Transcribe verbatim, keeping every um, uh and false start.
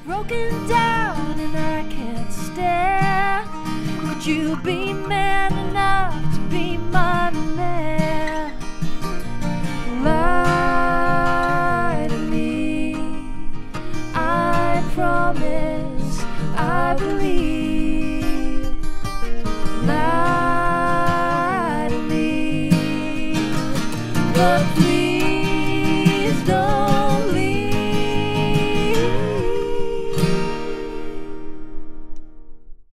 broken down and I can't stand. Would you be man enough to be my man? Lie to me, I promise I believe. Lie to me, but please don't.